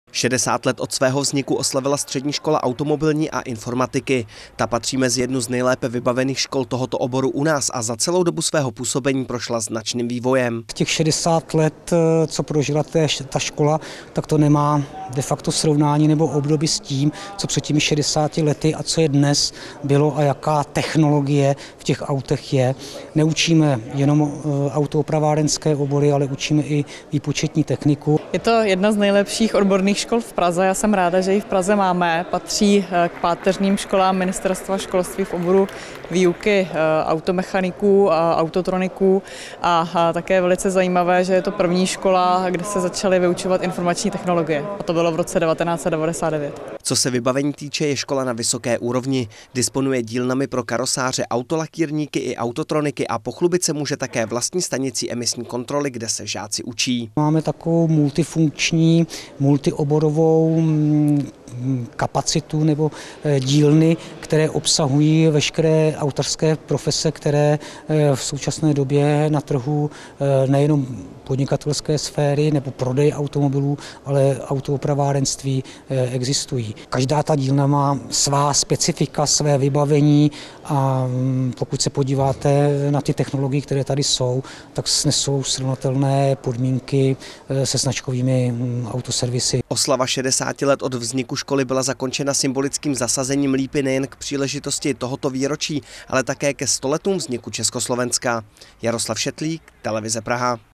60 let od svého vzniku oslavila střední škola automobilní a informatiky. Ta patří mezi jednu z nejlépe vybavených škol tohoto oboru u nás a za celou dobu svého působení prošla značným vývojem. Těch 60 let, co prožila ta škola, tak to nemá de facto srovnání nebo období s tím, co před těmi 60 lety a co je dnes bylo a jaká technologie v těch autech je. Neučíme jenom autoopravárenské obory, ale učíme i výpočetní techniku. Je to jedna z nejlepších odborných škol v Praze. Já jsem ráda, že ji v Praze máme. Patří k páteřním školám Ministerstva školství v oboru výuky automechaniků a autotroniků a také velice zajímavé, že je to první škola, kde se začaly vyučovat informační technologie. A to bylo v roce 1999. Co se vybavení týče, je škola na vysoké úrovni. Disponuje dílnami pro karosáře, autolakírníky i autotroniky a pochlubit se může také vlastní stanicí emisní kontroly, kde se žáci učí. Máme takovou multifunkční, multioborovou kapacitu nebo dílny, které obsahují veškeré autorské profese, které v současné době na trhu nejenom podnikatelské sféry nebo prodej automobilů, ale autoopravárenství existují. Každá ta dílna má svá specifika, své vybavení a pokud se podíváte na ty technologie, které tady jsou, tak nesou srovnatelné podmínky se značkovými autoservisy. Oslava 60 let od vzniku školy byla zakončena symbolickým zasazením lípy nejen k příležitosti tohoto výročí, ale také ke 100 letům vzniku Československa. Jaroslav Šetlík, Televize Praha.